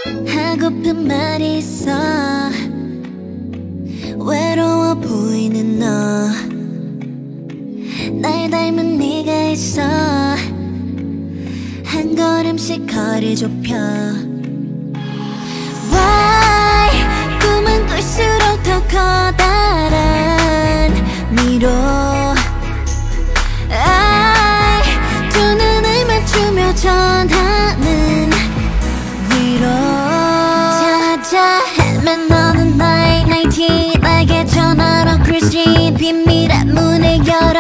하고픈 말이 있어. 외로워 보이는 너, 날 닮은 네가 있어. 한 걸음씩 거리 좁혀. Why 꿈은 꿀수록 더 커다란 미로. I 두 눈을 맞추며 전하는 위로. 찾아 헤맨 너는 나의 나이티. 나에게 전화로 그리신 비밀의 문을 열어.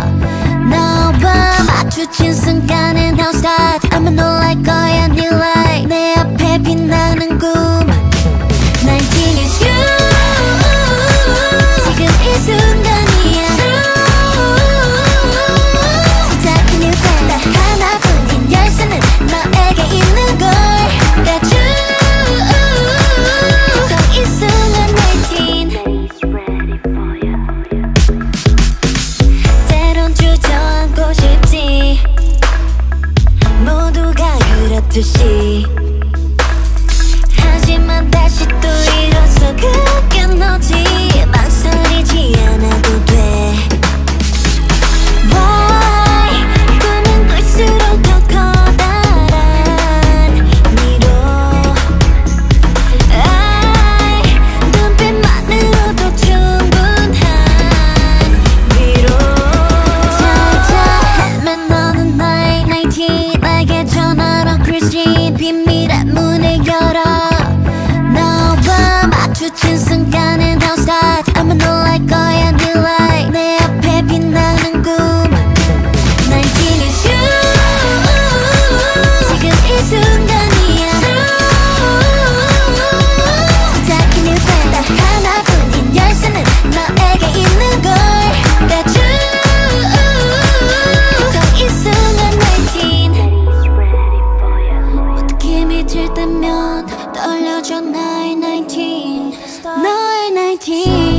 너와 마주친 순간은 now start. 아마 놀랄 거야 new light. 내 앞에 빛나는 꿈 19 is you. 지금 이 순간이야. 시작은 new day. 딱 하나뿐인 열쇠는 너에게 있는 걸. That's you. 더 이 순간 19. 때론 주저앉고 싶지. 모두가 그렇듯이. 하지만 다시 또 일어서 그게 너지. 망설이지 않아도 돼. Why 꿈은 꿀수록 더 커다란 미로. I 눈빛만으로도 충분한 위로. 찾아 헤맨 너는 나의 나이티. 나에게 전화로 그리신 비밀의 문을 열어. 너와 마주친 순간은 now start. 아마 놀랄 거야 new light. 내 앞에 빛나는 꿈 19 is you. 지금 이 순간이야. 시작은 new day. 딱 하나뿐인 열쇠는 너에게 있는 걸. That's you. 더 이 순간 19. 어떻게 믿을 때면 떠올려줘 나의 19. 너의 19.